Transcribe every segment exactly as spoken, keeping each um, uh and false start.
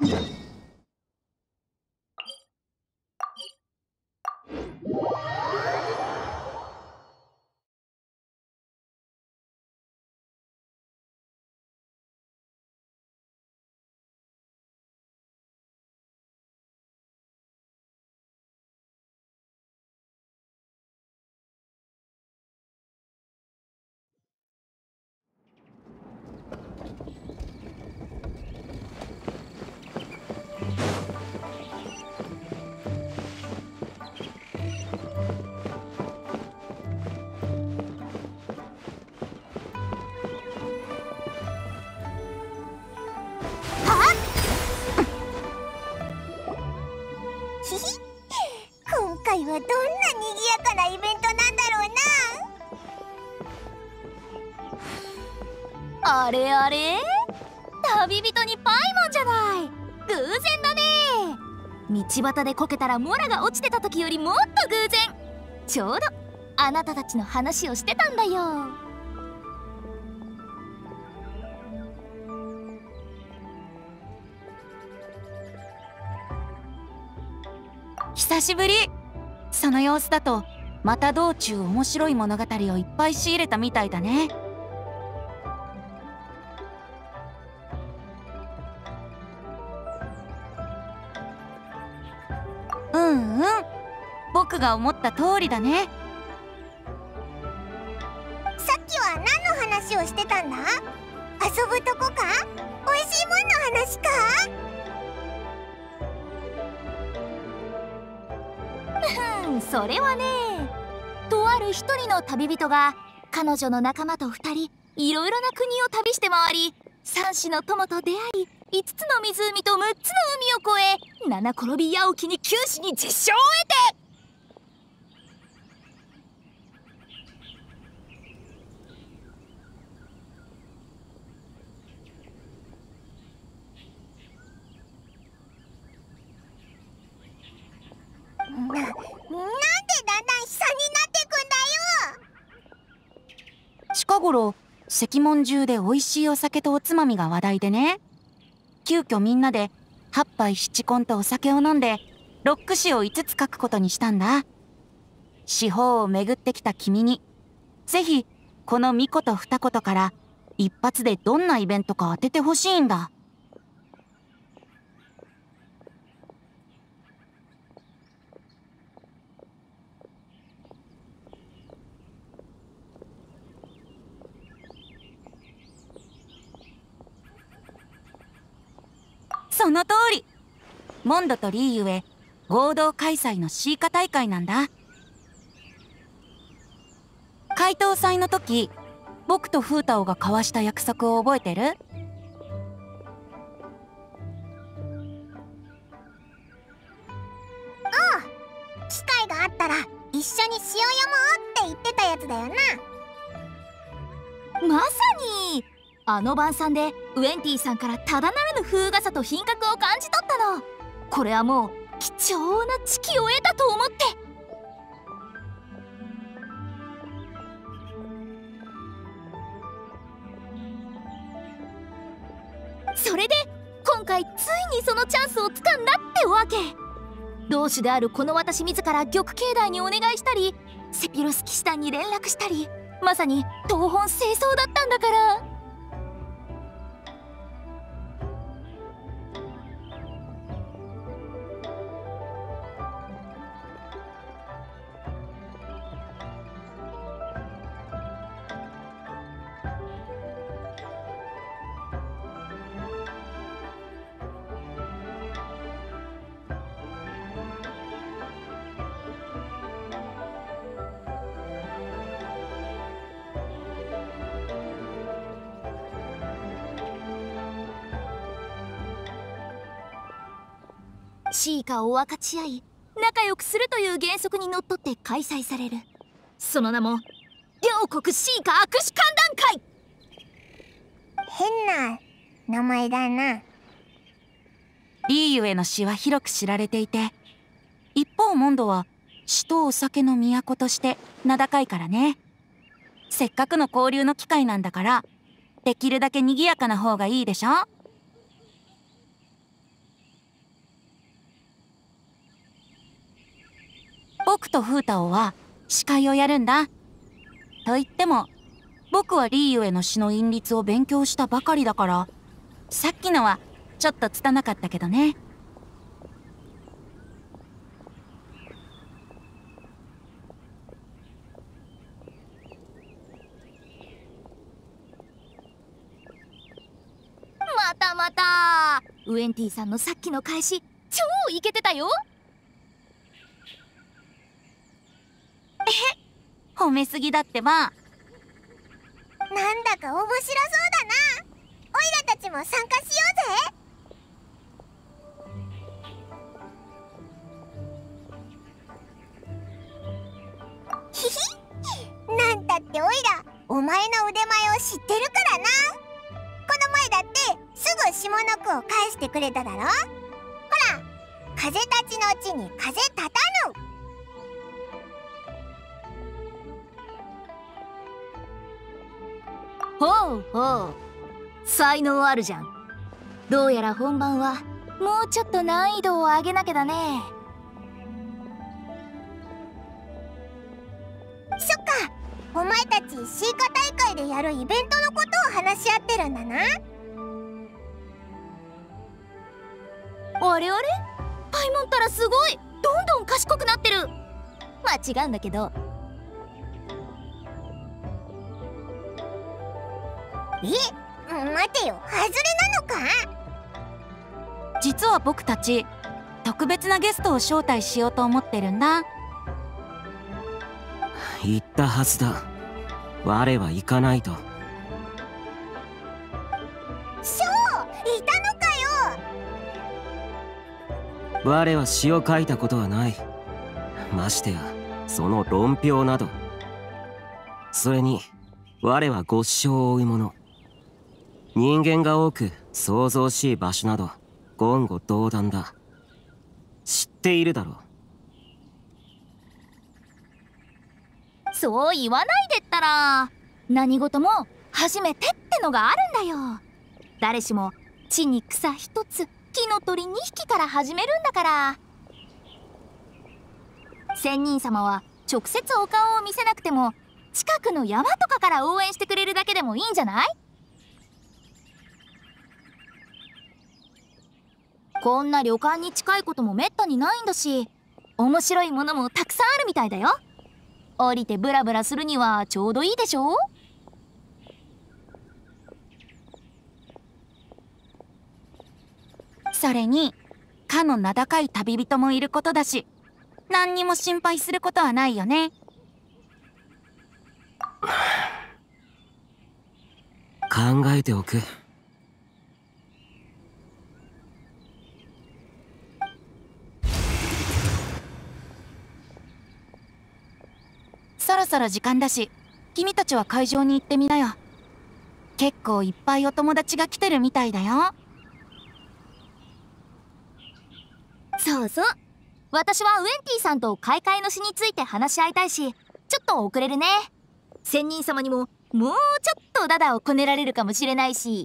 今回はどんな賑やかなイベントなんだろうな。 あれあれ、旅人にパイモンじゃない。偶然だね。道端でこけたらモラが落ちてた時よりもっと偶然。ちょうどあなたたちの話をしてたんだよ。 久しぶり。その様子だとまた道中面白い物語をいっぱい仕入れたみたいだね。うんうん、僕が思った通りだね。 さっきは何の話をしてたんだ？遊ぶとこか？おいしいもんの話か？ それはね、とある一人の旅人が彼女の仲間と二人いろいろな国を旅して回り、三種の友と出会い、五つの湖と六つの海を越え、七転び八起きに九死に実生を得て。 な、なんでだんだん悲惨になってくんだよ。 近頃石門中で美味しいお酒とおつまみが話題でね、急遽みんなで八杯七献とお酒を飲んでロック詩を五つ書くことにしたんだ。四方を巡ってきた君にぜひこの三言二言から一発でどんなイベントか当ててほしいんだ。その通り。モンドとリーユへ合同開催のシーカ大会なんだ。開頭祭の時、僕とフータオが交わした約束を覚えてる？ ああ、機会があったら一緒にしようよもって言ってたやつだよな。 まさにあの晩餐でウェンティさんからただならぬ風雅さと品格を感じ取ったの。これはもう貴重な知識を得たと思って。それで今回ついにそのチャンスをつかんだってわけ。同種であるこの私自ら玉境内にお願いしたり、セピロス騎士団に連絡したり、まさに東奔西走だったんだから。シーカを分かち合い仲良くするという原則にのっとって開催される。その名も両国シーカ握手歓談会。 変な名前だな。 リーユへの詩は広く知られていて、一方モンドは詩とお酒の都として名高いからね。せっかくの交流の機会なんだから、できるだけ賑やかな方がいいでしょ。 僕とフータオは司会をやるんだ。と言っても僕はリーユへの詩の韻律を勉強したばかりだから、さっきのはちょっと拙かったけどね。 またまたウエンティさんのさっきの返し超イケてたよ。 え、褒めすぎだってば。 なんだか面白そうだな。オイラたちも参加しようぜ。ひひ、なんたってオイラお前の腕前を知ってるからな。この前だってすぐ下の句を返してくれただろ。ほら、風立ちの地に風立たぬ。 ほうほう、才能あるじゃん。どうやら本番はもうちょっと難易度を上げなきゃだね。 そっか、お前たちシーカ大会でやるイベントのことを話し合ってるんだな。 あれあれ、パイモンったらすごいどんどん賢くなってる。まあ違うんだけど。 え、待てよ、外れなのか？ 実は僕たち特別なゲストを招待しようと思ってるんだ。 言ったはずだ。我は行かないと。 ショー、いたのかよ。 我は詩を書いたことはない。ましてやその論評など。それに我はご師匠を追う者。人間が多く騒々しい場所など言語道断だ。知っているだろう。そう言わないでったら、何事も初めてってのがあるんだよ。誰しも地に草一つ木の鳥二匹から始めるんだから。仙人様は直接お顔を見せなくても近くの山とかから応援してくれるだけでもいいんじゃない？こんな旅館に近いこともめったにないんだし、面白いものもたくさんあるみたいだよ。降りてブラブラするにはちょうどいいでしょ。 それにかの名高い旅人もいることだし、何にも心配することはないよね。 考えておく。 そろそろ時間だし、君たちは会場に行ってみなよ。結構いっぱいお友達が来てるみたいだよ。 そうそう、私はウエンティさんと開会の詩について話し合いたいし、ちょっと遅れるね。仙人様にももうちょっとダダをこねられるかもしれないし。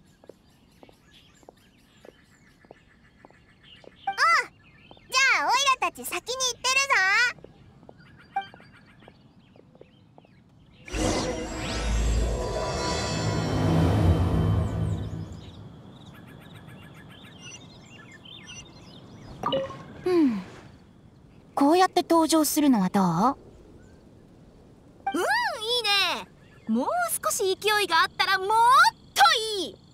おう、じゃあオイラたち先に行ってるぞ。 うん、こうやって登場するのはどう？ うん、いいね。もう少し勢いがあったらもっといい。じ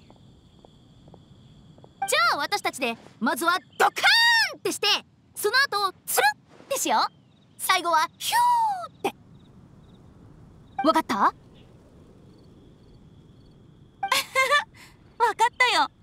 ゃあ私たちでまずはドカーンってして、その後つるってしよう。最後はヒューって。わかった？わかったよ。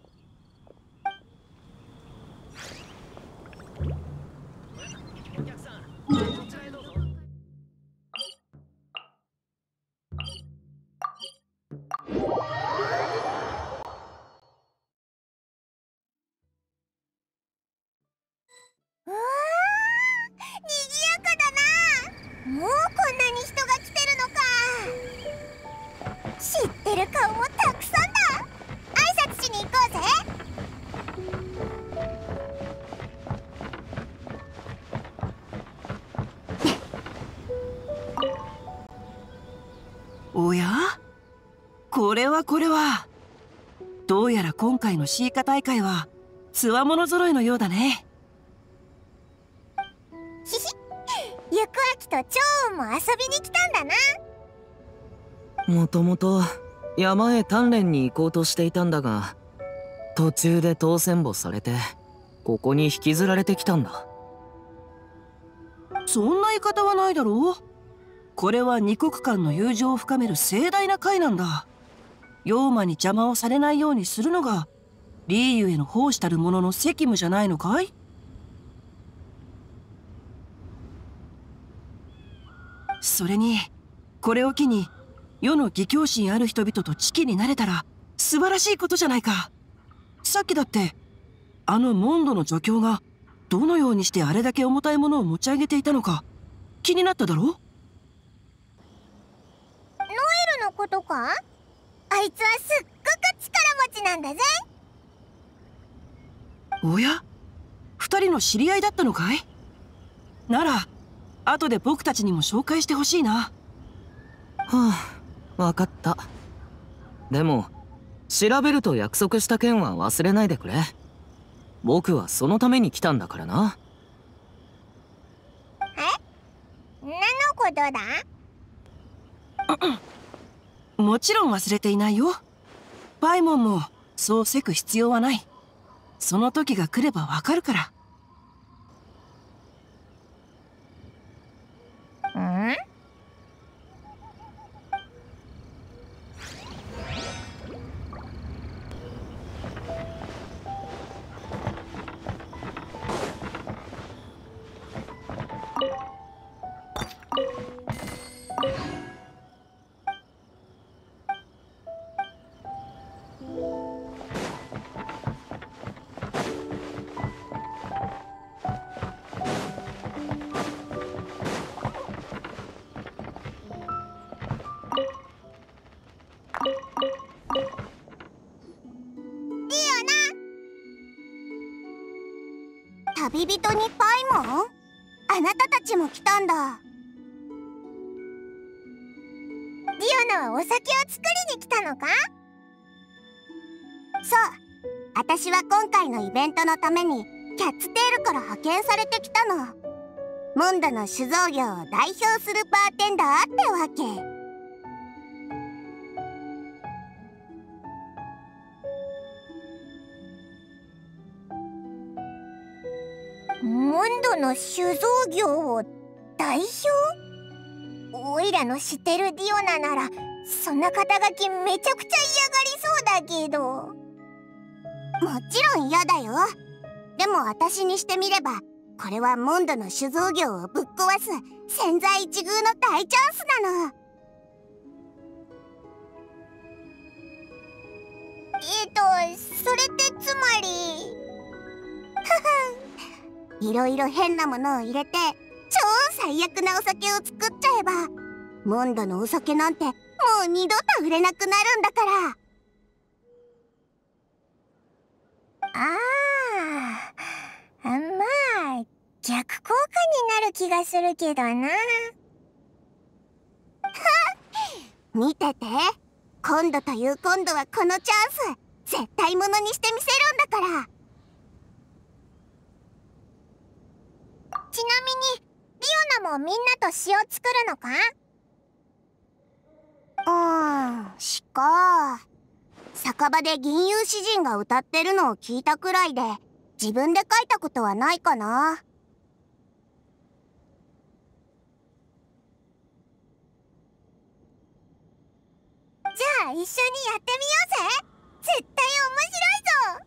うわー、にぎやかだな。もうこんなに人が来てるのか。知ってる顔もたくさんだ。挨拶しに行こうぜ。 おや、これはこれは。どうやら今回のシーカ大会はつわもの揃いのようだね。 ひひ、ゆくあきと趙雲も遊びに来たんだな。 もともと山へ鍛錬に行こうとしていたんだが、途中で当選簿されてここに引きずられてきたんだ。 そんな言い方はないだろう。これは二国間の友情を深める盛大な会なんだ。妖魔に邪魔をされないようにするのがリーユへの奉仕たる者の責務じゃないのかい？それにこれを機に世の義教心ある人々と知己になれたら素晴らしいことじゃないか。さっきだってあのモンドの助教がどのようにしてあれだけ重たいものを持ち上げていたのか気になっただろう？ノエルのことか？あいつはすっごく力持ちなんだぜ。 おや、二人の知り合いだったのかい？なら後で僕たちにも紹介してほしいな。 はあ、わかった。でも調べると約束した件は忘れないでくれ。僕はそのために来たんだからな。 え？何のことだ？ もちろん忘れていないよ。パイモンもそうせく必要はない。その時が来ればわかるから。 ん？旅人にパイモン？あなたたちも来たんだ。ディオナはお酒を作りに来たのか？そう、私は今回のイベントのためにキャッツテールから派遣されてきたの。モンドの酒造業を代表するバーテンダーってわけ。モンドの酒造業を代表？おいらの知ってるディオナならそんな肩書きめちゃくちゃ嫌がりそうだけど。もちろん嫌だよ。でも私にしてみればこれはモンドの酒造業をぶっ壊す千載一遇の大チャンスなの。えっとそれってつまりいろいろ変なものを入れて超最悪なお酒を作っちゃえばモンドのお酒なんてもう二度と売れなくなるんだから。ああ、まあ逆効果になる気がするけどな。見てて、今度という今度はこのチャンス絶対ものにしてみせるんだから。ちなみにリオナもみんなと詩を作るのか？うーん、詩か。酒場で吟遊詩人が歌ってるのを聞いたくらいで自分で書いたことはないかな。じゃあ一緒にやってみようぜ。絶対面白いぞ。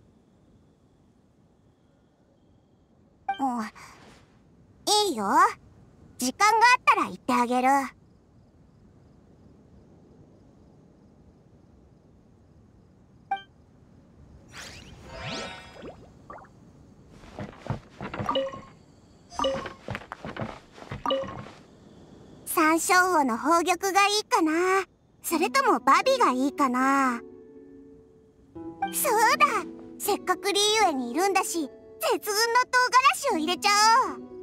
うん、いいよ。時間があったら言ってあげる。山椒魚の宝玉がいいかな、それともバビがいいかな。そうだ、せっかくリーユエにいるんだし絶雲の唐辛子を入れちゃおう。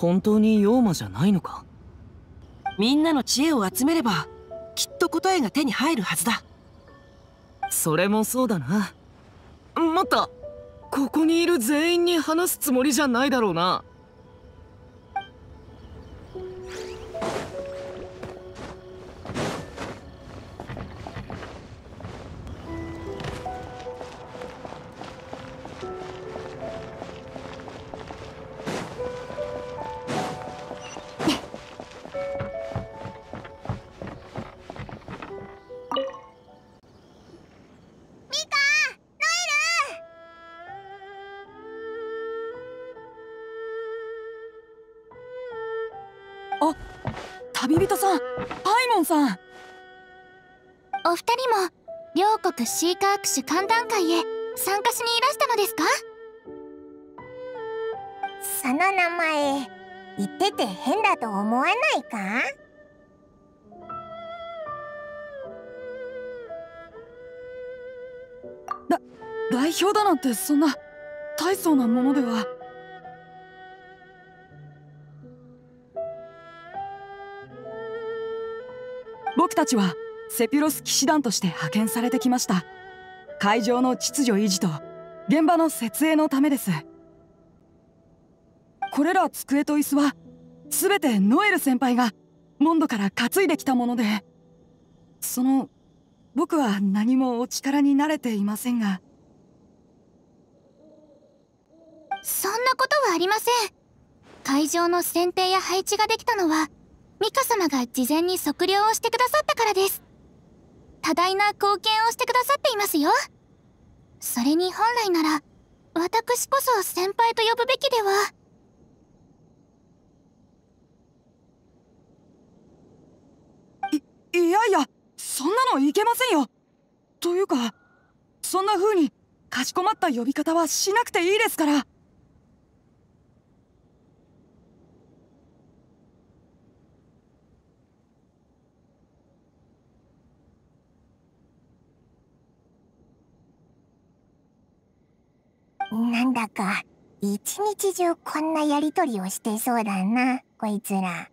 本当に妖魔じゃないのか？ みんなの知恵を集めればきっと答えが手に入るはずだ。 それもそうだな。待った、ここにいる全員に話すつもりじゃないだろうな。 旅人さん、パイモンさん。 お二人も両国シーカーク種歓談会へ参加しにいらしたのですか？ その名前言ってて変だと思わないか？ だ代表だなんてそんな大層なものでは。僕たちはセピロス騎士団として派遣されてきました。会場の秩序維持と現場の設営のためです。これら机と椅子は全てノエル先輩がモンドから担いできたもので、その僕は何もお力になれていませんが。 そんなことはありません。会場の選定や配置ができたのはミカ様が事前に測量をしてくださったからです。多大な貢献をしてくださっていますよ。それに本来なら私こそ先輩と呼ぶべきでは。 い、いやいや、そんなのいけませんよ。というか、そんな風にかしこまった呼び方はしなくていいですから。 なんだか一日中こんなやりとりをしてそうだな、こいつら。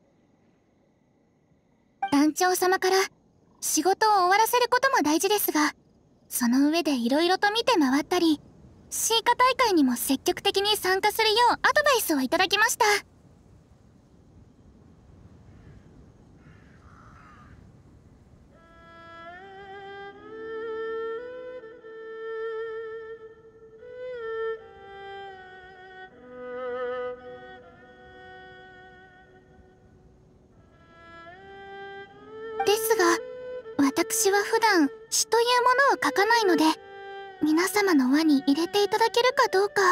団長様から仕事を終わらせることも大事ですが、その上でいろいろと見て回ったり、シーカ大会にも積極的に参加するようアドバイスをいただきました。ですが、私は普段詩というものを書かないので、皆様の輪に入れていただけるかどうか。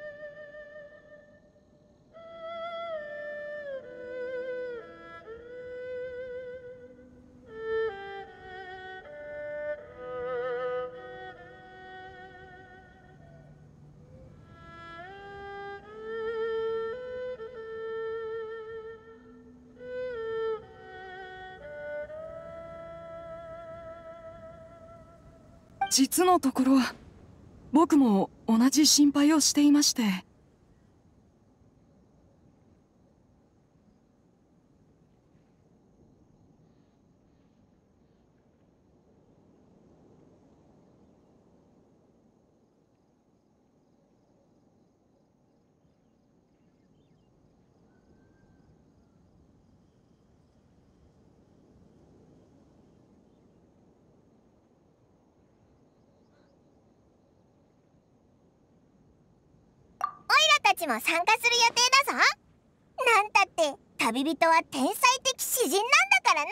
実のところ僕も同じ心配をしていまして。 たちも参加する予定だぞ。なんたって旅人は天才的詩人なんだからな。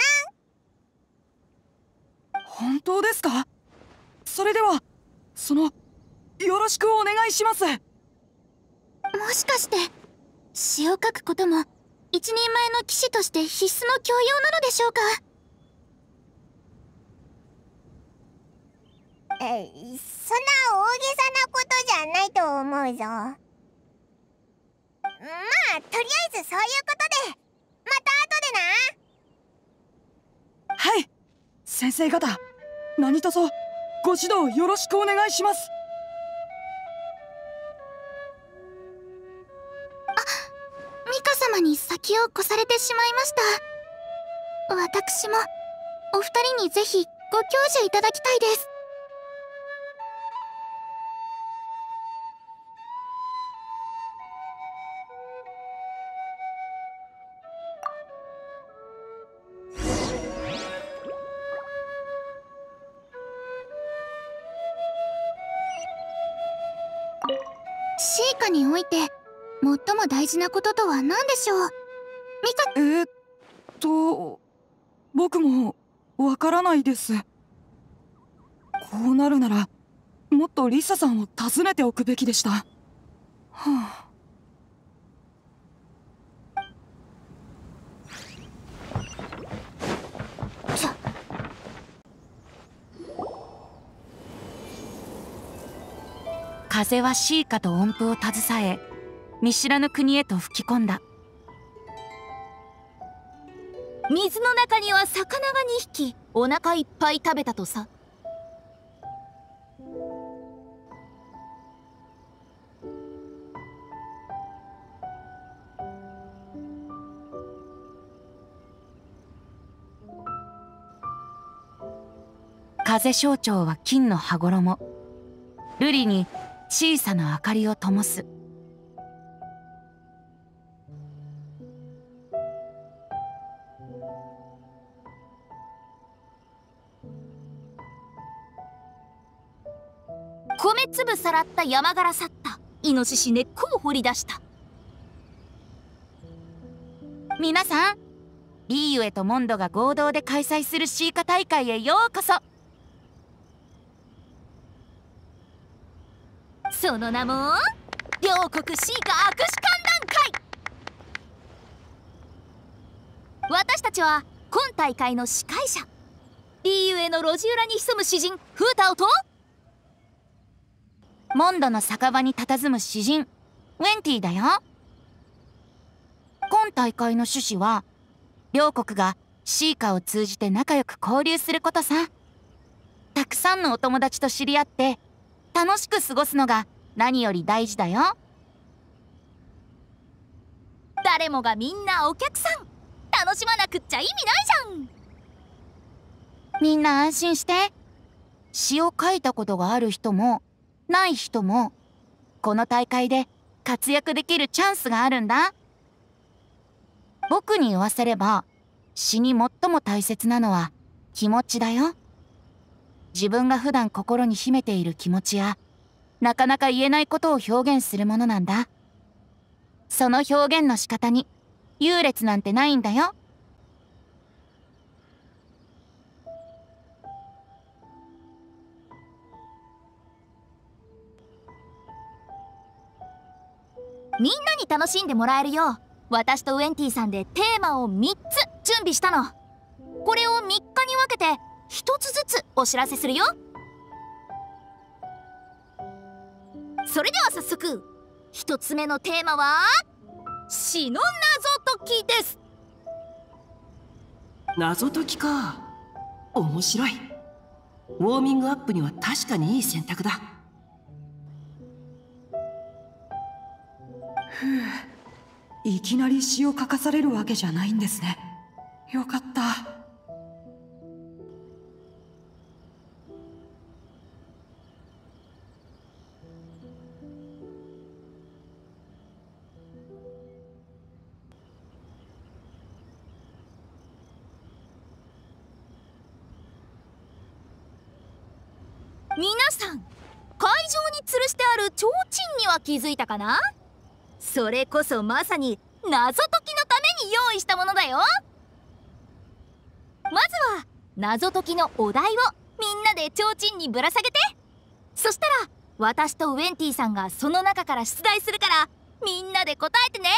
本当ですか？それではそのよろしくお願いします。 もしかして詩を書くことも一人前の騎士として必須の教養なのでしょうか？ え、そんな大げさなことじゃないと思うぞ。まあとりあえずそういうことで、また後でな。 はい、先生方、何卒ご指導よろしくお願いします。 あ、ミカ様に先を越されてしまいました。私もお二人にぜひご教授いただきたいです。シーカにおいて最も大事なこととは何でしょう？ミカ。 えー、っと僕もわからないです。こうなるならもっとリサさんを訪ねておくべきでした。はあ。 風はシーカと音符を携え、見知らぬ国へと吹き込んだ。 水の中には魚がにひき、お腹いっぱい食べたとさ。 風象徴は金の羽衣、瑠璃に小さな明かりを灯す。 米粒さらった山柄去ったイノシシ根っこを掘り出した。 皆さん、リーユエとモンドが合同で開催するシーカ大会へようこそ。 その名も両国シーカ握手観覧会。私たちは今大会の司会者、リーユエの路地裏に潜む詩人フータオとモンドの酒場に佇む詩人ウェンティだよ。今大会の趣旨は両国がシーカを通じて仲良く交流することさ。たくさんのお友達と知り合って楽しく過ごすのが何より大事だよ。 誰もがみんなお客さん、楽しまなくっちゃ意味ないじゃん。 みんな安心して。詩を書いたことがある人もない人もこの大会で活躍できるチャンスがあるんだ。僕に言わせれば詩に最も大切なのは気持ちだよ。自分が普段心に秘めている気持ちやなかなか言えないことを表現するものなんだ。その表現の仕方に優劣なんてないんだよ。 みんなに楽しんでもらえるよう、私とウェンティさんでテーマをみっつ準備したの。これをみっかに分けてひとつずつお知らせするよ。それでは早速、ひとつめのテーマは詩の謎解きです。 謎解きか。面白い。ウォーミングアップには確かにいい選択だ。 ふう、いきなり詩を書かされるわけじゃないんですね。よかった。 皆さん、会場に吊るしてある提灯には気づいたかな？それこそまさに謎解きのために用意したものだよ。まずは謎解きのお題をみんなで提灯にぶら下げて。そしたら私とウェンティさんがその中から出題するからみんなで答えてね。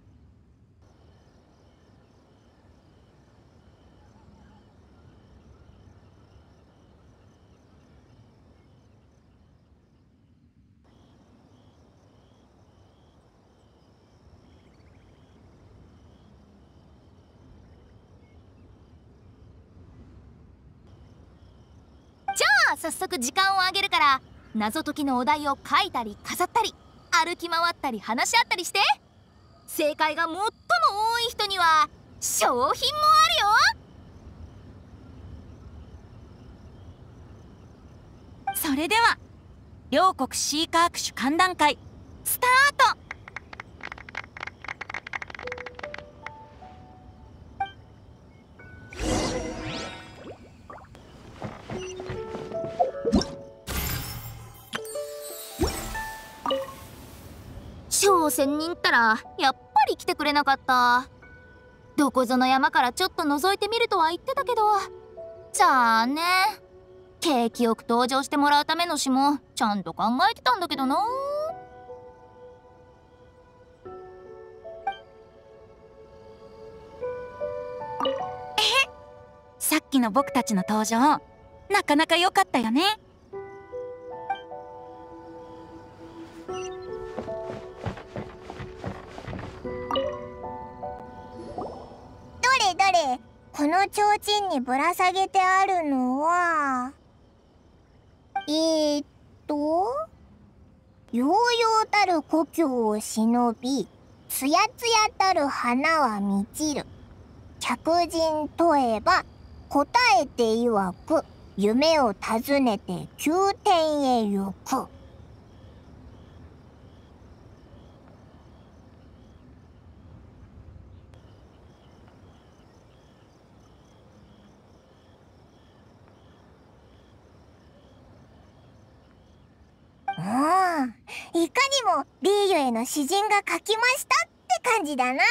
早速時間をあげるから、謎解きのお題を書いたり飾ったり歩き回ったり話し合ったりして、正解が最も多い人には賞品もあるよ。 それでは両国シーカーク種歓談会スタート。 商船に行ったらやっぱり来てくれなかった。どこぞの山からちょっと覗いてみるとは言ってたけど、じゃあね。景気よく登場してもらうための詩もちゃんと考えてたんだけどな。 さっきの僕たちの登場なかなか良かったよね。 どれどれ、この提灯にぶら下げてあるのはえー、っと悠々たる故郷を忍び、つやつやたる花は満ちる。客人問えば答えて曰く、夢を訪ねて宮殿へ行く。うん、いかにもリーユへの詩人が書きましたって感じだな。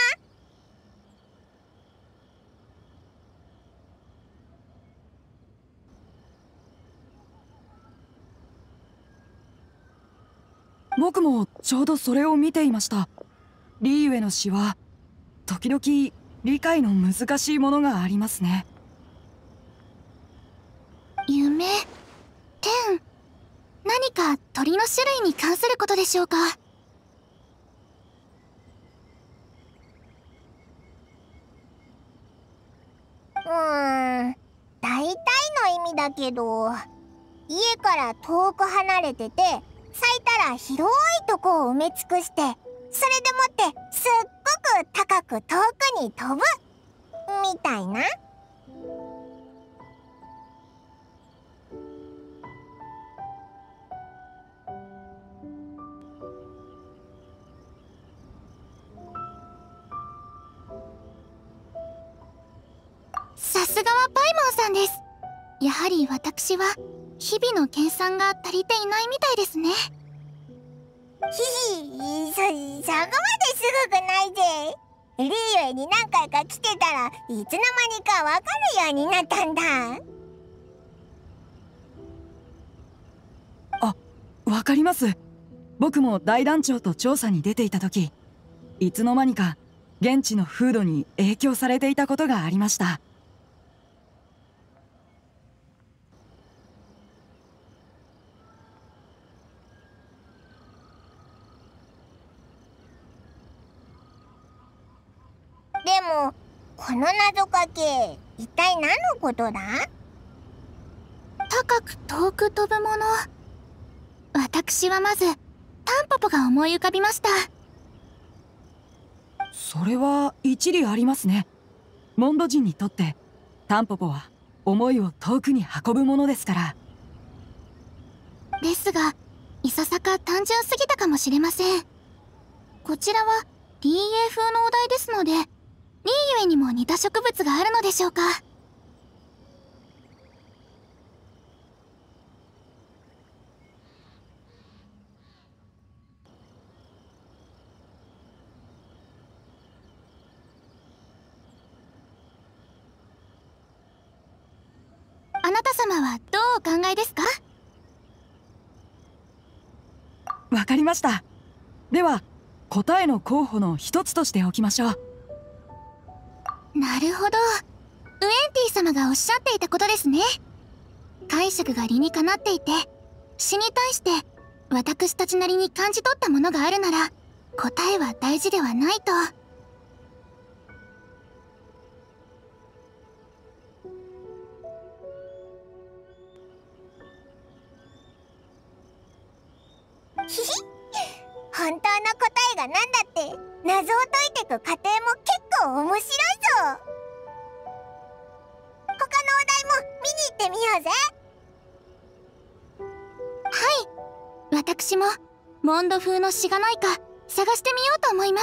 僕もちょうどそれを見ていました。リーユへの詩は時々理解の難しいものがありますね。 夢、天、何か鳥の種類に関することでしょうか。 うーん、大体の意味だけど、家から遠く離れてて咲いたら広いとこを埋め尽くして、それでもってすっごく高く遠くに飛ぶみたいな。 さすがはパイモンさんです。やはり私は日々の研鑽が足りていないみたいですね。 ひひ、そ、そこまですごくないぜ。リーユへに何回か来てたらいつの間にかわかるようになったんだ。 あ、わかります。僕も大団長と調査に出ていた時、いつの間にか現地の風土に影響されていたことがありました。 でもこの謎かけ、一体何のことだ？ 高く遠く飛ぶもの。私はまずタンポポが思い浮かびました。 それは一理ありますね。モンド人にとってタンポポは思いを遠くに運ぶものですから。 ですがいささか単純すぎたかもしれません。こちらは ディーエー 風のお題ですので、リーユエにも似た植物があるのでしょうか。あなた様はどうお考えですか？ わかりました。では答えの候補の一つとしておきましょう。 なるほど、ウエンティ様がおっしゃっていたことですね。解釈が理にかなっていて、詩に対して私たちなりに感じ取ったものがあるなら答えは大事ではないと。 ひひ、本当の答えが何だって謎を解いてく過程も結構面白いぞ。他のお題も見に行ってみようぜ。 はい、私もモンド風の詩がないか探してみようと思います。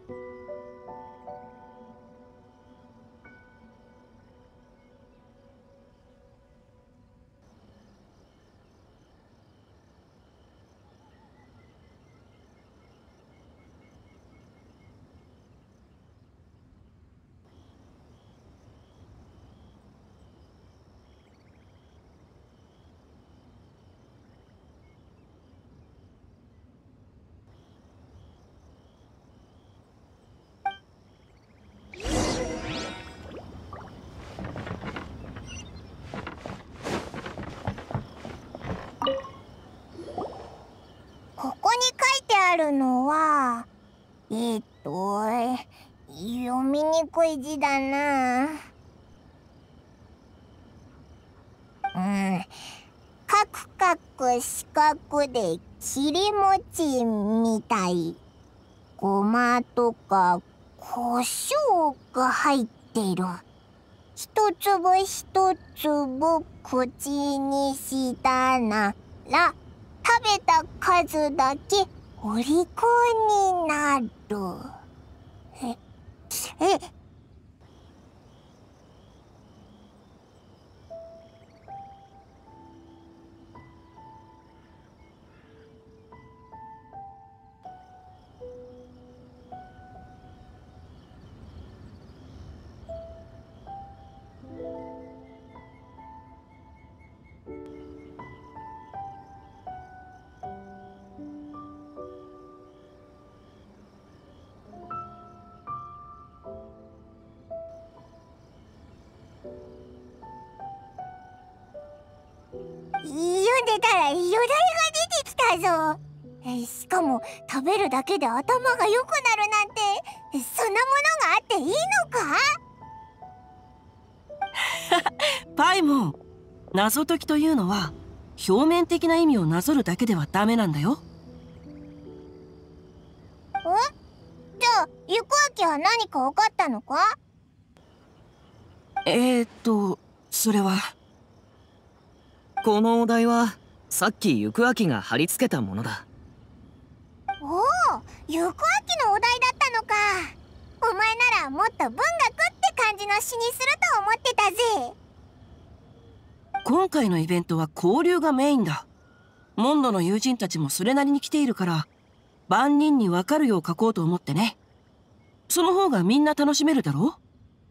ここに書いてあるのは、えー、っと読みにくい字だな。うん、カクカク四角で切り餅みたい。ごまとか胡椒が入ってる。一粒一粒口にしたなら食べた数だけお利口になる。え、え、読んでたらよだれが出てきたぞ。えしかも食べるだけで頭が良くなるなんて、そんなものがあっていいのか？ パイモン、謎解きというのは表面的な意味をなぞるだけではダメなんだよ。 え？じゃあ行く秋は何か分かったのか？ えーっとそれはこのお題はさっき行く秋が貼り付けたものだ。 おお、行く秋のお題だったのか。お前ならもっと文学って感じの詩にすると思ってたぜ。 今回のイベントは交流がメインだ。モンドの友人たちもそれなりに来ているから万人に分かるよう書こうと思ってね。その方がみんな楽しめるだろう。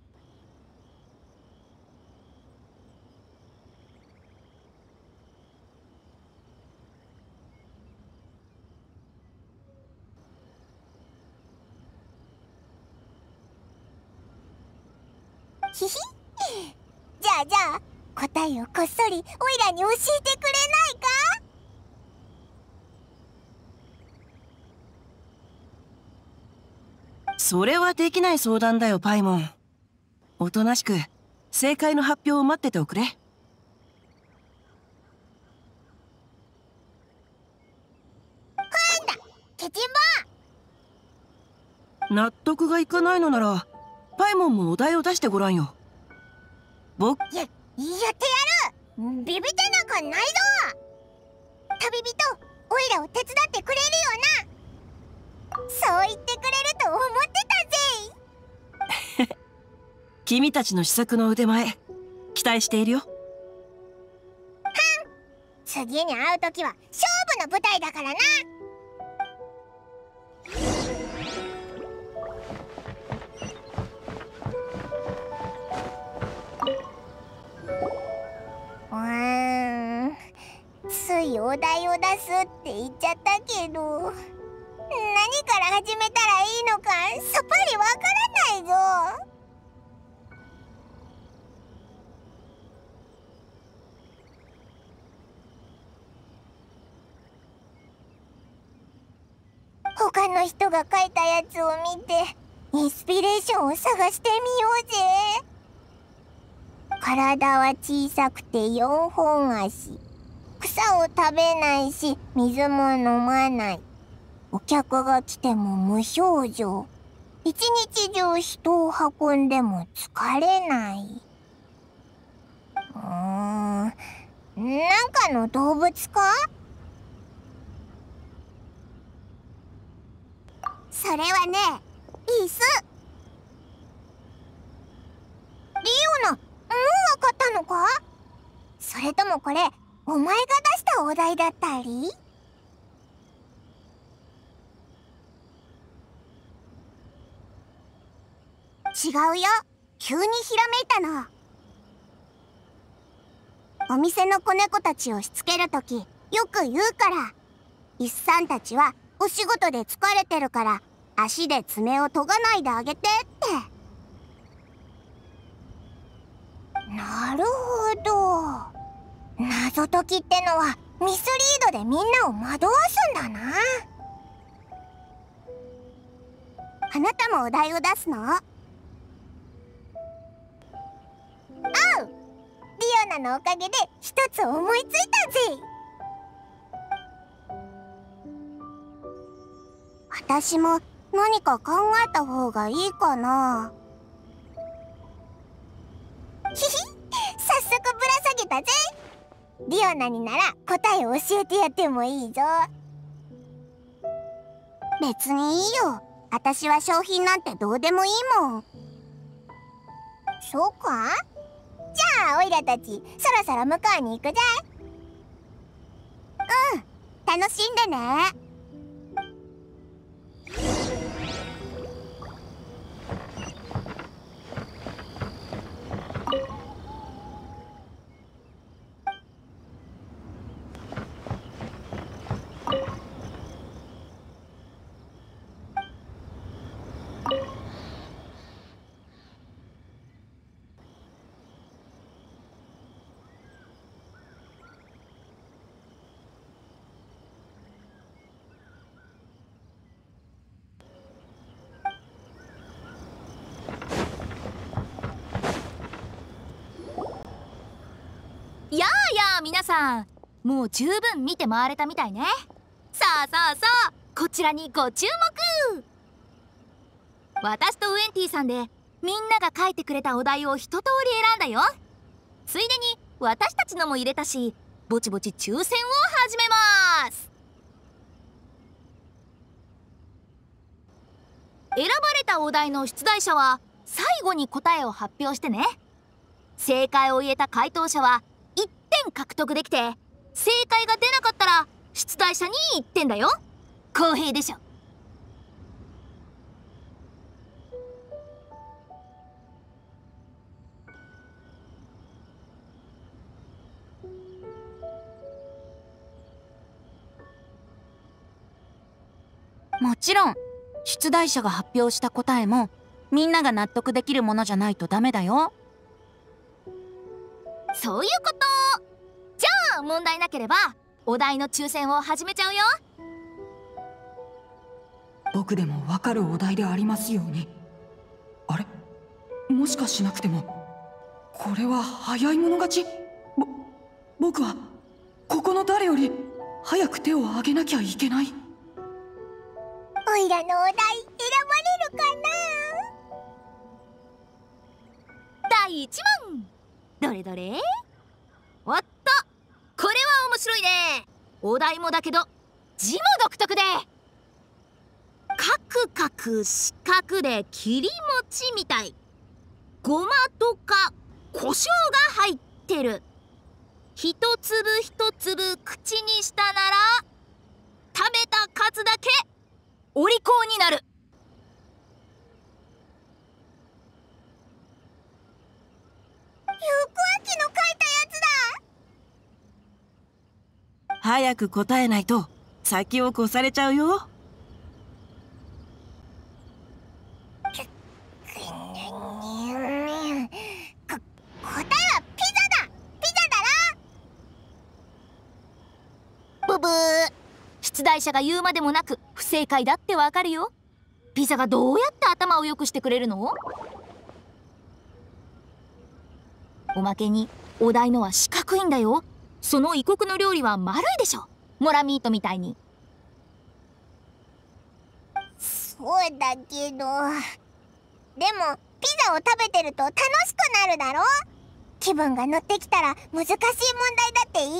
ひひじゃあじゃあ答えをこっそりオイラに教えてくれないか？ それはできない相談だよパイモン。おとなしく正解の発表を待ってておくれ。 ほんだケチンボ納得がいかないのならパイモンもお題を出してごらんよ。僕や、やってやる。ビビってなんかないぞ。旅人、オイラを手伝ってくれるよな。そう言ってくれると思ってたぜ。 君たちの試作の腕前期待しているよ。 次に会うときは勝負の舞台だからな。うーん、ついお題を出すって言っちゃったけど、何から始めたらいいのかさっぱりわからないぞ。他の人が書いたやつを見てインスピレーションを探してみようぜ。体は小さくてよんほん足、草を食べないし水も飲まない、お客が来ても無表情、 一日中人を運んでも疲れない。うーん、なんかの動物か？それはね、椅子。リオナ、もうわかったのか？それともこれお前が出したお題だったり？違うよ、急にひらめいたの。お店の子猫たちをしつけるときよく言うから、椅子さんたちはお仕事で疲れてるから足で爪を研がないであげてって。なるほど、謎解きってのはミスリードでみんなを惑わすんだな。あなたもお題を出すの？おう、リオナのおかげで一つ思いついたぜ。私も何か考えた方がいいかな。ひひ、早速ぶら下げたぜ。リオナになら答えを教えてやってもいいぞ。別にいいよ、私は商品なんてどうでもいいもん。そうか？じゃあオイラたちそろそろ向こうに行くぜ。うん、楽しんでね。 やあやあ皆さん、もう十分見て回れたみたいね。さあさあさあ、こちらにご注目。私とウエンティさんでみんなが書いてくれたお題を一通り選んだよ。ついでに私たちのも入れたし、ぼちぼち抽選を始めます。選ばれたお題の出題者は最後に答えを発表してね。正解を言えた回答者はいってん獲得できて、正解が出なかったら出題者にいってんだよ。公平でしょ。 もちろん出題者が発表した答えもみんなが納得できるものじゃないとダメだよ。 そういうこと。じゃあ問題なければお題の抽選を始めちゃうよ。 僕でもわかるお題でありますように。あれ、もしかしなくてもこれは早い者勝ち。ぼ僕はここの誰より早く手を挙げなきゃいけない。 オイラのお題選ばれるかな？ だいいち問、どれどれ。おっと、これは面白いね。お題もだけど字も独特で、カクカク四角で切り餅みたい。ごまとか胡椒が入ってる。一粒一粒口にしたなら食べた数だけお利口になる。 ゆうくあきの書いたやつだ。 早く答えないと先を越されちゃうよ。 こ答えはピザだ。ピザだろ。 ブブー。出題者が言うまでもなく不正解だってわかるよ。ピザがどうやって頭を良くしてくれるの？おまけにお題のは四角いんだよ。その異国の料理は丸いでしょ。モラミートみたいに。 そそうだけど、でもピザを食べてると楽しくなるだろ。気分が乗ってきたら難しい問題だって勢い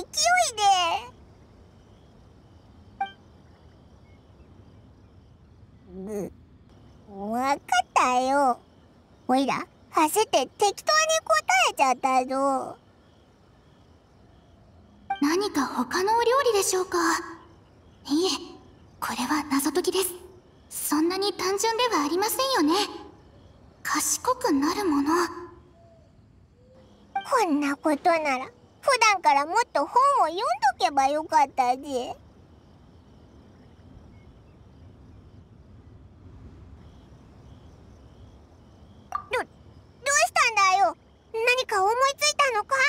で。ぐ、わかったよ。おいら焦って適当に答えちゃったぞ。 何か他のお料理でしょうか。いえ、これは謎解きです。そんなに単純ではありませんよね。賢くなるもの。 こんなことなら普段からもっと本を読んどけばよかったぜ。ど、どうしたんだよ。何か思いついたのか？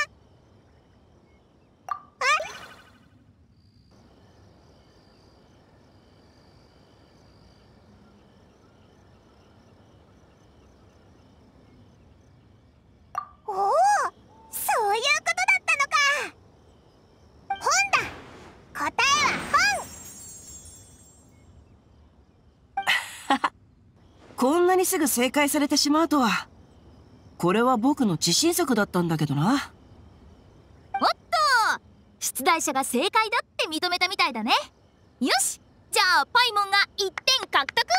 おお、そういうことだったのか。本だ。答えは本。 こんなにすぐ正解されてしまうとは。これは僕の自信作だったんだけどな。 おっと、出題者が正解だって認めたみたいだね。よし、じゃあパイモンがいってん獲得。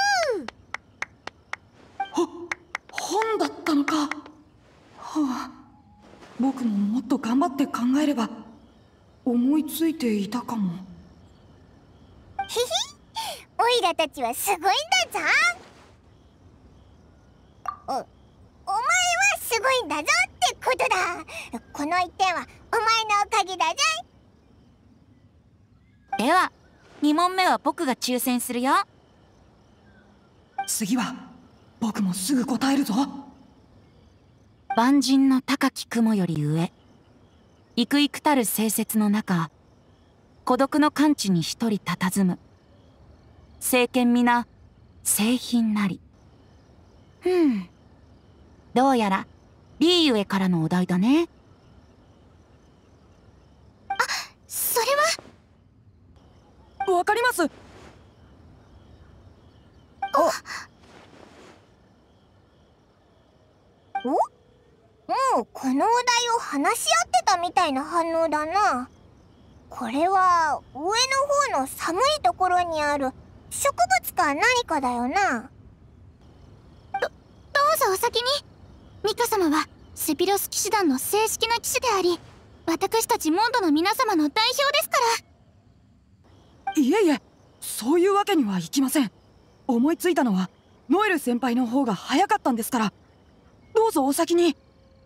ほ本だったのか。はあ、僕ももっと頑張って考えれば思いついていたかも。 ひひ、おいらたちはすごいんだぞ。お、お前はすごいんだぞってことだ。このいってんはお前のおかげだぞい。 ではに問目は僕が抽選するよ。 次は僕もすぐ答えるぞ。 万人の高き雲より上、幾々たる清雪の中、孤独の寒地に一人佇む。聖剣皆清貧なり。ふん、どうやらリーユエからのお題だね。 それはわかります。 お、もうこのお題を話し合ってたみたいな反応だな。これは上の方の寒いところにある植物か何かだよな。 どうぞお先に。ミカ様はセピロス騎士団の正式な騎士であり、私たちモンドの皆様の代表ですから。 いえいえ、そういうわけにはいきません。思いついたのはノエル先輩の方が早かったんですから、どうぞお先に。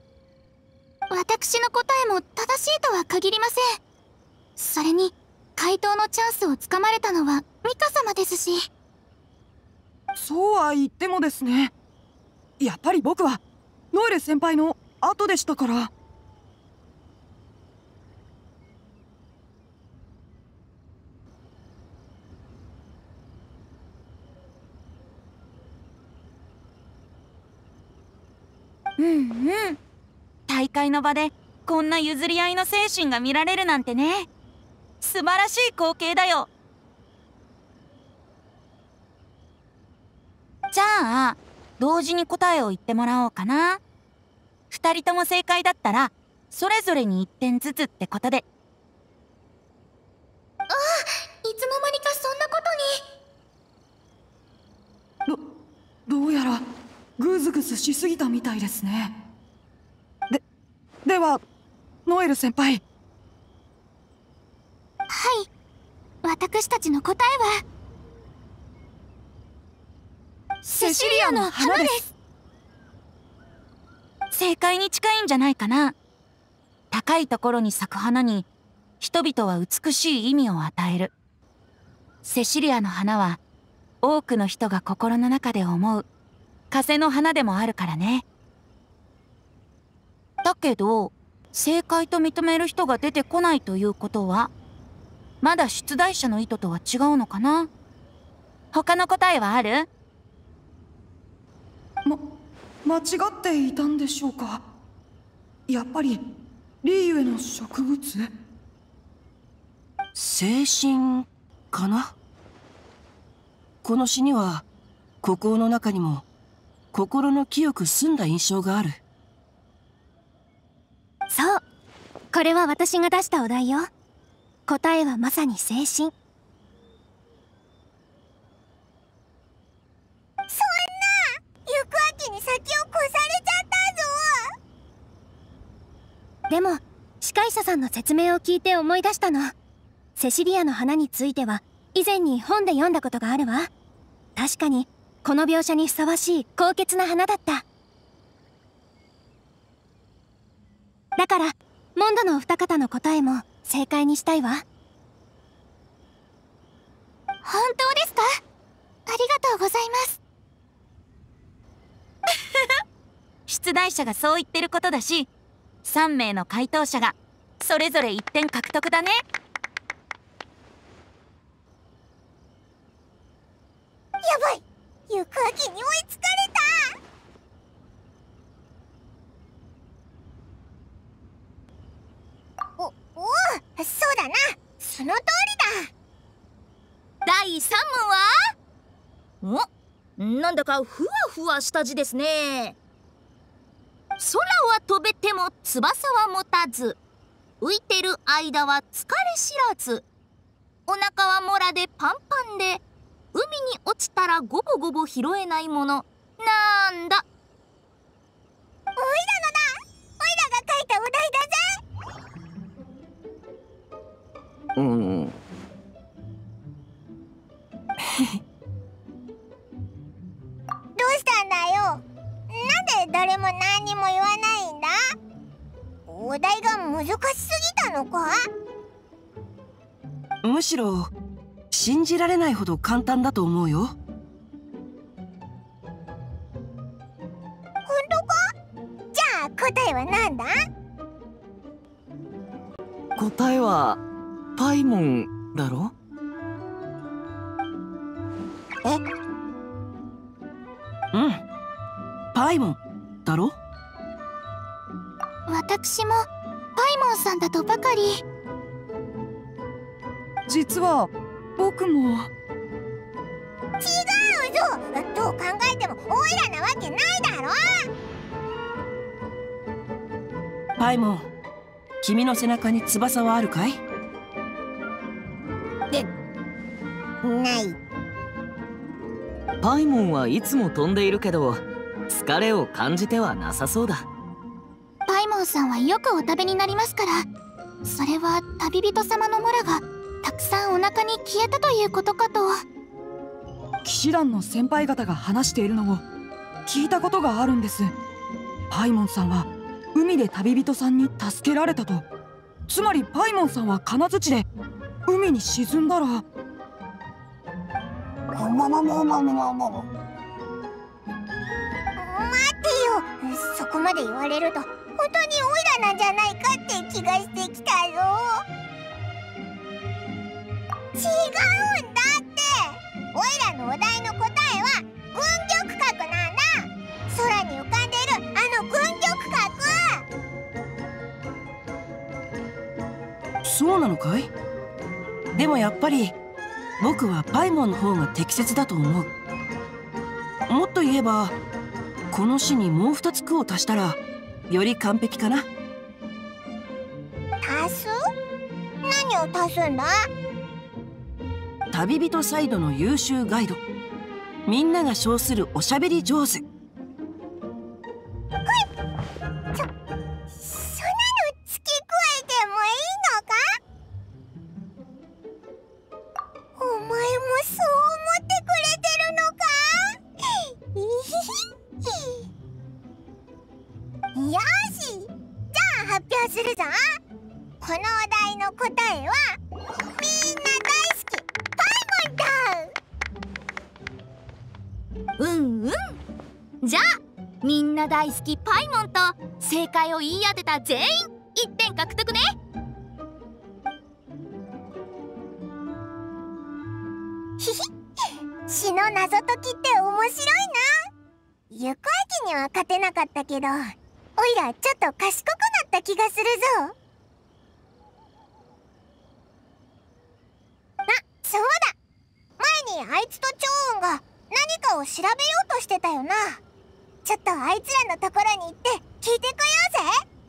私の答えも正しいとは限りません。それに回答のチャンスをつかまれたのはミカ様ですし。 そうは言ってもですね、やっぱり僕はノエル先輩の後でしたから。 うんうん、大会の場でこんな譲り合いの精神が見られるなんてね。素晴らしい光景だよ。じゃあ同時に答えを言ってもらおうかな。ふたりとも正解だったらそれぞれにいってんずつってことで。 ああ、いつの間にかそんなことに。 ど、どうやらグズグズしすぎたみたいですね。で、ではノエル先輩。 はい、私たちの答えはセシリアの花です。 正解に近いんじゃないかな。高いところに咲く花に人々は美しい意味を与える。セシリアの花は多くの人が心の中で思う風の花でもあるからね。だけど正解と認める人が出てこないということは、まだ出題者の意図とは違うのかな。他の答えはある？ ま、間違っていたんでしょうか。やっぱりリーユエの植物？ 精神かな。この詩には孤高の中にも心の清く澄んだ印象がある。 そう、これは私が出したお題よ。答えはまさに青春。そんな、行く秋に先を越されちゃったぞ。でも司会者さんの説明を聞いて思い出したの。セシリアの花については以前に本で読んだことがあるわ。確かにこの描写にふさわしい高潔な花だった。だからモンドのお二方の答えも正解にしたいわ。本当ですか？ありがとうございます。 出題者がそう言ってることだし、さんめいの回答者がそれぞれいってん獲得だね。 やばい、行く秋に追いつかれた。お、おお、そうだな、その通りだ。 だいさん問は？お、なんだかふわふわした字ですね。空は飛べても翼は持たず、浮いてる間は疲れ知らず、お腹はモラでパンパンで、海に落ちたらゴボゴボ拾えないものなんだ。 おいらのだ。おいらが書いたお題だぜ。 うんどうしたんだよ。なんで誰も何にも言わないんだ。お題が難しすぎたのか？ むしろ信じられないほど簡単だと思うよ。 本当か？じゃあ答えはなんだ？ 答えはパイモンだろ？ え？ うん、パイモンだろ？ 私もパイモンさんだとばかり。 実は僕も。 違うぞ。どう考えてもオイラなわけないだろ。 パイモン、君の背中に翼はあるかい？ で、ない。 パイモンはいつも飛んでいるけど、疲れを感じてはなさそうだ。 パイモンさんはよくお食べになりますから、それは旅人様のモラがたくさんお腹に消えたということかと。 騎士団の先輩方が話しているのを聞いたことがあるんです。パイモンさんは海で旅人さんに助けられたと。つまりパイモンさんは金槌で海に沈んだら。 もももももももも。待てよ、そこまで言われると本当にオイラなんじゃないかって気がしてきたぞ。違うんだって。オイラのお題の答えは軍玉閣なんだ。空に浮かんでいるあの軍玉閣。 そうなのかい？でもやっぱり僕はパイモンの方が適切だと思う。もっと言えばこの詩にもう二つ句を足したらより完璧かな。 足す？何を足すんだ？ 旅人サイドの優秀ガイド、みんなが称するおしゃべり上手。 そ、そんなの付け加えてもいいのか？お前もそう思ってくれてるのか？よし、じゃあ発表するぞ。このお題の答えはみんな大好きパイモンだ。 うんうん。じゃあみんな大好きパイモンと正解を言い当てた全員いってん獲得ね。 ひひ、詩の謎解きって面白いな。行く秋には勝てなかったけど、おいらちょっと賢くなった気がするぞ。あ、そうだ。前にあいつと趙雲が何かを調べようとしてたよな。ちょっとあいつらのところに行って聞いてこようぜ。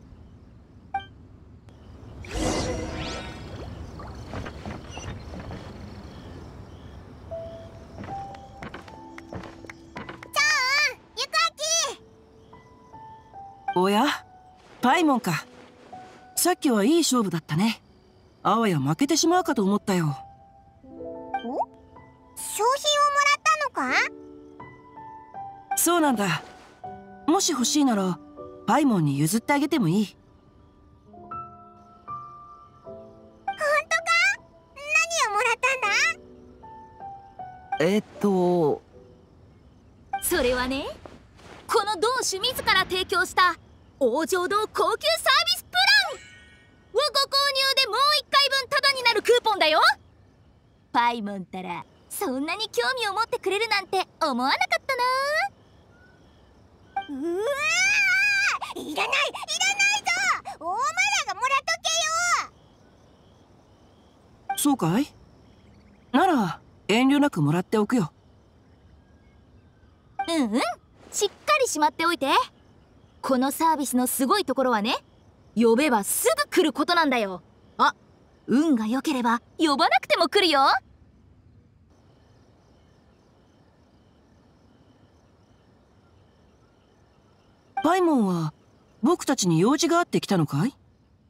おや、パイモンか。さっきはいい勝負だったね。あわや負けてしまうかと思ったよ。 お？商品をもらったのか？ そうなんだ。もし欲しいならパイモンに譲ってあげてもいい。 ほんとか？何をもらったんだ？ えっとそれはね、この同種自ら提供した王城堂高級サービスプランをご購入でもういっかいぶんタダになるクーポンだよ。パイモンたらそんなに興味を持ってくれるなんて思わなかったな。 うわー、いらないいらないぞ。お前らがもらっとけよ。 そうかい？なら遠慮なくもらっておくよ。 うんうん、しっかりしまっておいて。このサービスのすごいところはね、呼べばすぐ来ることなんだよ。あ、運が良ければ呼ばなくても来るよ。 パイモンは僕たちに用事があって来たのかい？ お前に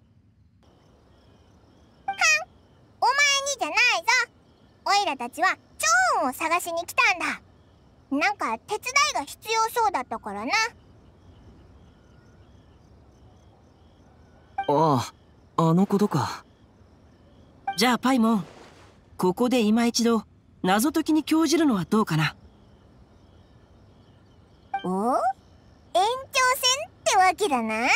じゃないぞ。オイラたちは超運を探しに来たんだ。なんか手伝いが必要そうだったからな。 ああ、あのことか。 じゃあパイモン、ここで今一度謎解きに興じるのはどうかな。 お？延長戦ってわけだな。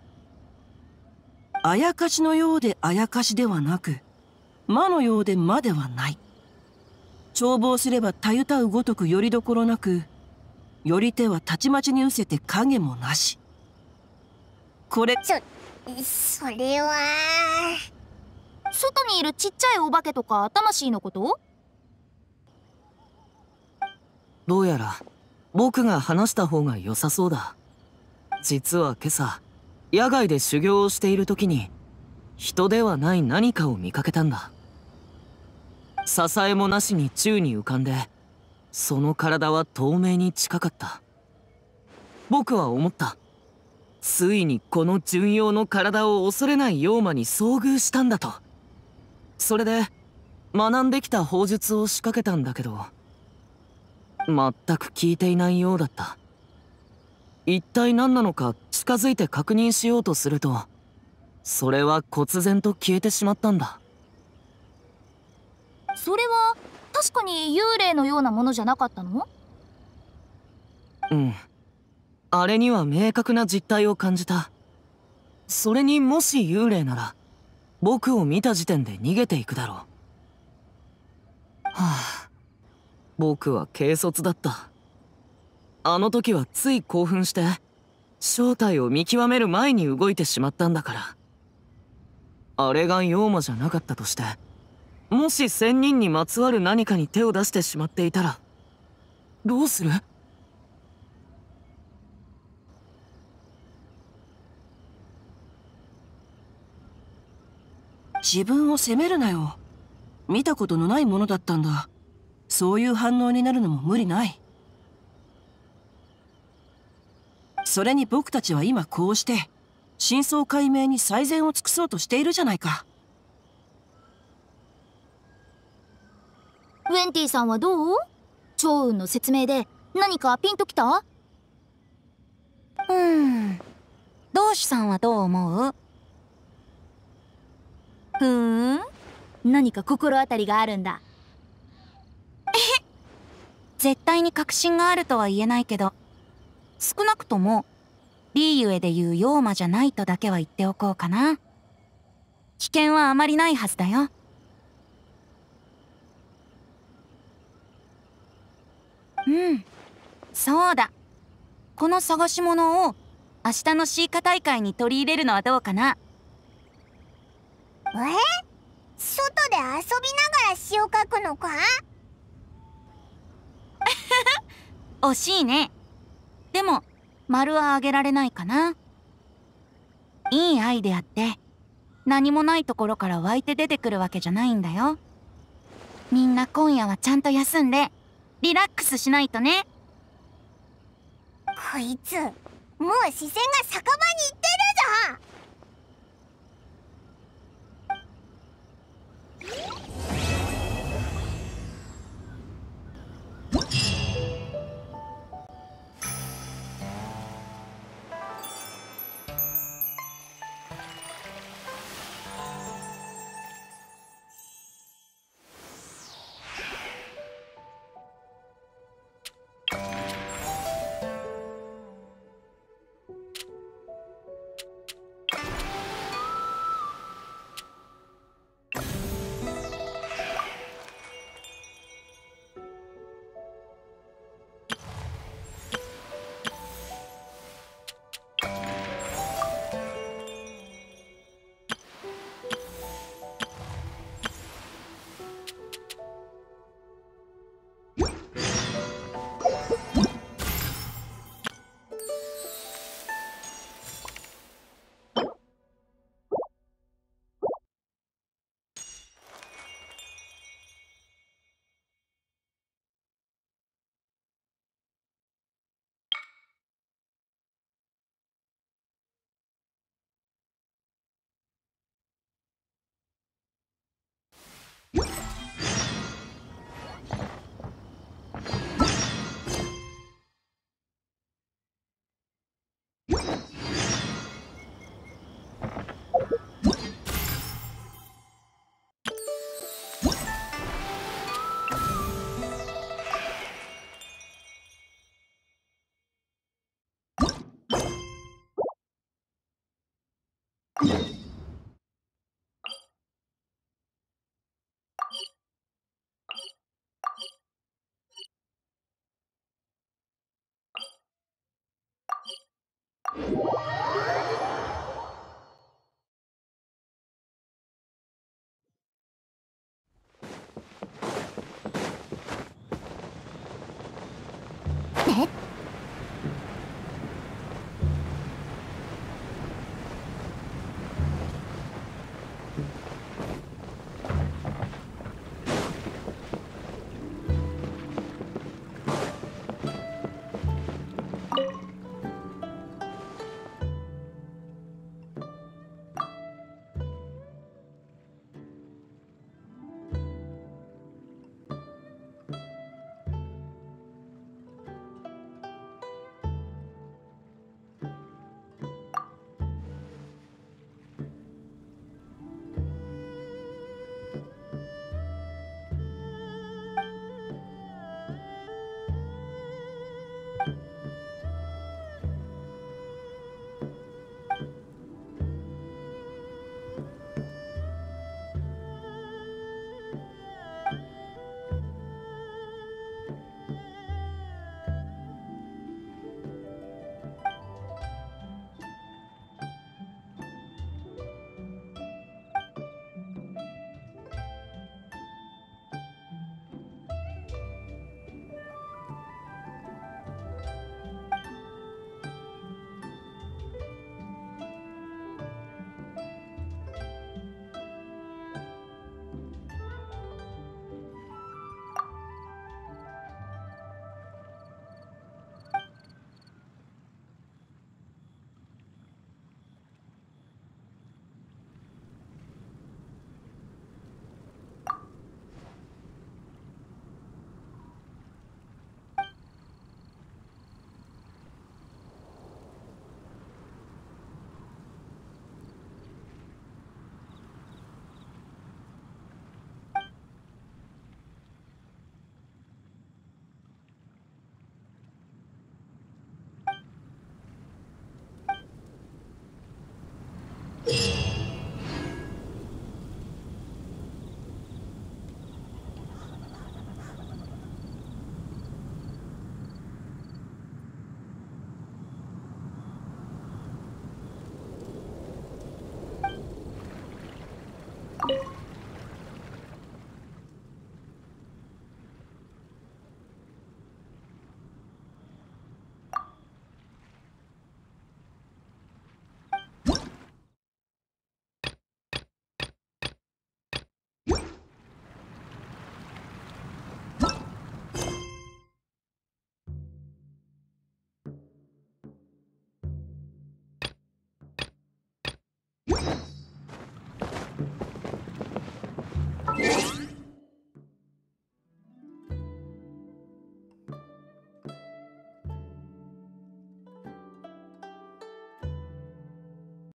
あやかしのようであやかしではなく、魔のようで魔ではない。眺望すればたゆたうごとくよりどころなく、より手はたちまちに失せて影もなし。これそそれは外にいるちっちゃいお化けとか魂のこと？ どうやら僕が話した方が良さそうだ。実は今朝野外で修行をしている時に人ではない何かを見かけたんだ。支えもなしに宙に浮かんで、その体は透明に近かった。僕は思った。ついにこの純陽の体を恐れない妖魔に遭遇したんだと。それで学んできた法術を仕掛けたんだけど、全く効いていないようだった。一体何なのか近づいて確認しようとすると、それは忽然と消えてしまったんだ。 それは確かに幽霊のようなものじゃなかったの？ うん、あれには明確な実態を感じた。それにもし幽霊なら僕を見た時点で逃げていくだろう。はあ、僕は軽率だった。あの時はつい興奮して正体を見極める前に動いてしまったんだから。あれが妖魔じゃなかったとして、もし仙人にまつわる何かに手を出してしまっていたらどうする？ 自分を責めるなよ。見たことのないものだったんだ。そういう反応になるのも無理ない。それに僕たちは今こうして真相解明に最善を尽くそうとしているじゃないか。 ウェンティさんはどう？趙雲の説明で何かピンときた？ うーん、同志さんはどう思う？ ふーん、何か心当たりがあるんだ。 絶対に確信があるとは言えないけど、少なくともリーユエで言う妖魔じゃないとだけは言っておこうかな。危険はあまりないはずだよ。うん、そうだ。この探し物を明日のシーカ大会に取り入れるのはどうかな。 え？外で遊びながら詩を書くのか？ 惜しいね。でも丸はあげられないかな。いいアイデアって何もないところから湧いて出てくるわけじゃないんだよ。みんな今夜はちゃんと休んでリラックスしないとね。 こいつもう視線が酒場に行ってるぞ。 you